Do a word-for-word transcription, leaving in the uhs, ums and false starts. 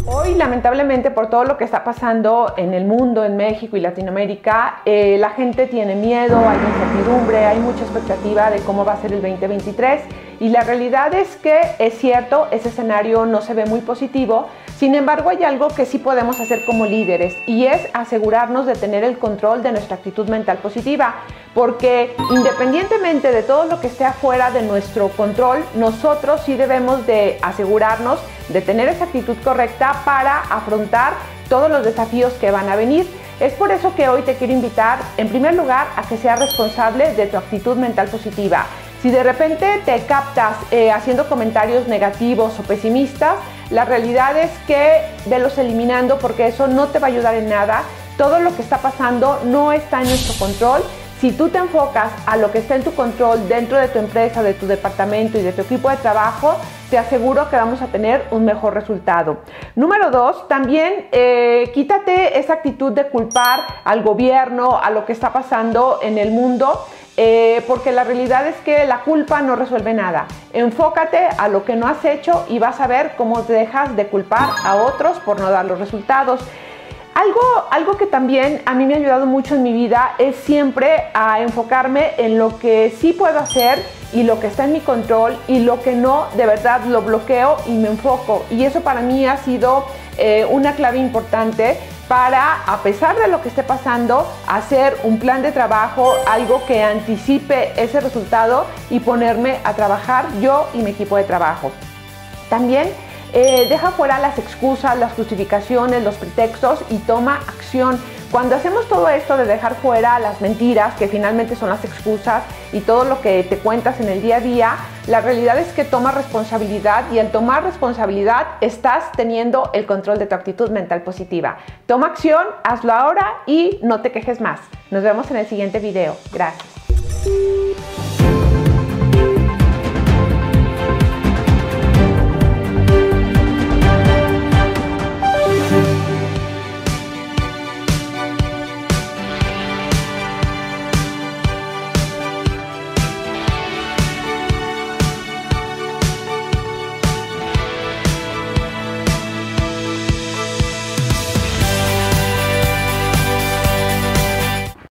Hoy, lamentablemente, por todo lo que está pasando en el mundo, en México y Latinoamérica, eh, la gente tiene miedo, hay incertidumbre, hay mucha expectativa de cómo va a ser el veinte veintitrés, y la realidad es que es cierto, ese escenario no se ve muy positivo. Sin embargo, hay algo que sí podemos hacer como líderes, y es asegurarnos de tener el control de nuestra actitud mental positiva, porque independientemente de todo lo que esté afuera de nuestro control, nosotros sí debemos de asegurarnos de tener esa actitud correcta para afrontar todos los desafíos que van a venir. Es por eso que hoy te quiero invitar, en primer lugar, a que seas responsable de tu actitud mental positiva. Si de repente te captas eh, haciendo comentarios negativos o pesimistas, la realidad es que velos eliminando, porque eso no te va a ayudar en nada. Todo lo que está pasando no está en nuestro control. Si tú te enfocas a lo que está en tu control dentro de tu empresa, de tu departamento y de tu equipo de trabajo, te aseguro que vamos a tener un mejor resultado. Número dos, también eh, quítate esa actitud de culpar al gobierno, a lo que está pasando en el mundo, eh, porque la realidad es que la culpa no resuelve nada. Enfócate a lo que no has hecho y vas a ver cómo te dejas de culpar a otros por no dar los resultados. Algo, algo que también a mí me ha ayudado mucho en mi vida es siempre a enfocarme en lo que sí puedo hacer y lo que está en mi control, y lo que no, de verdad lo bloqueo y me enfoco. Y eso para mí ha sido eh, una clave importante para, a pesar de lo que esté pasando, hacer un plan de trabajo, algo que anticipe ese resultado y ponerme a trabajar yo y mi equipo de trabajo. También Eh, deja fuera las excusas, las justificaciones, los pretextos y toma acción. Cuando hacemos todo esto de dejar fuera las mentiras, que finalmente son las excusas, y todo lo que te cuentas en el día a día, la realidad es que tomas responsabilidad, y al tomar responsabilidad estás teniendo el control de tu actitud mental positiva. Toma acción, hazlo ahora y no te quejes más. Nos vemos en el siguiente video. Gracias.